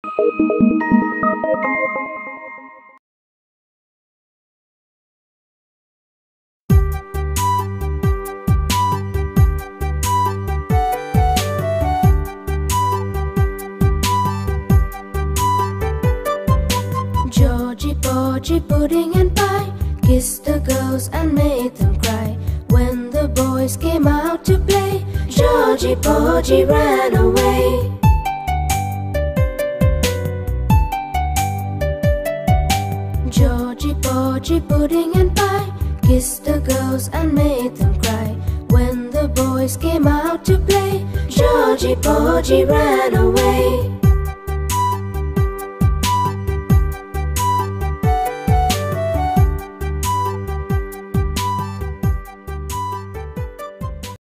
Georgy Porgy, pudding and pie, kissed the girls and made them cry. When the boys came out to play, Georgy Porgy ran away. Georgy Porgy, pudding and pie, kissed the girls and made them cry. When the boys came out to play, Georgy Porgy ran away.